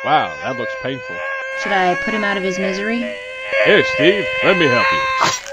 Wow, that looks painful. Should I put him out of his misery? Here, Steve, let me help you.